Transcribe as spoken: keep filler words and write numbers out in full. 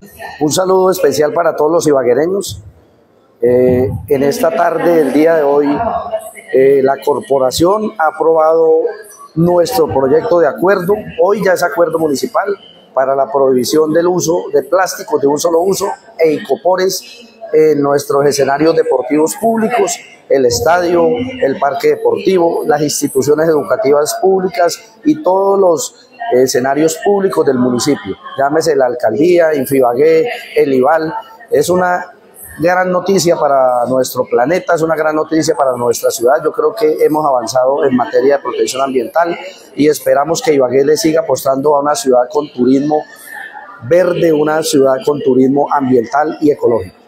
Un saludo especial para todos los ibaguereños. Eh, en esta tarde, el día de hoy, eh, la corporación ha aprobado nuestro proyecto de acuerdo. Hoy ya es acuerdo municipal para la prohibición del uso de plásticos de un solo uso e icopores en nuestros escenarios deportivos públicos, el estadio, el parque deportivo, las instituciones educativas públicas y todos los escenarios públicos del municipio, llámese la alcaldía, Infibagué, el IVAL. Es una gran noticia para nuestro planeta, es una gran noticia para nuestra ciudad. Yo creo que hemos avanzado en materia de protección ambiental y esperamos que Ibagué le siga apostando a una ciudad con turismo verde, una ciudad con turismo ambiental y ecológico.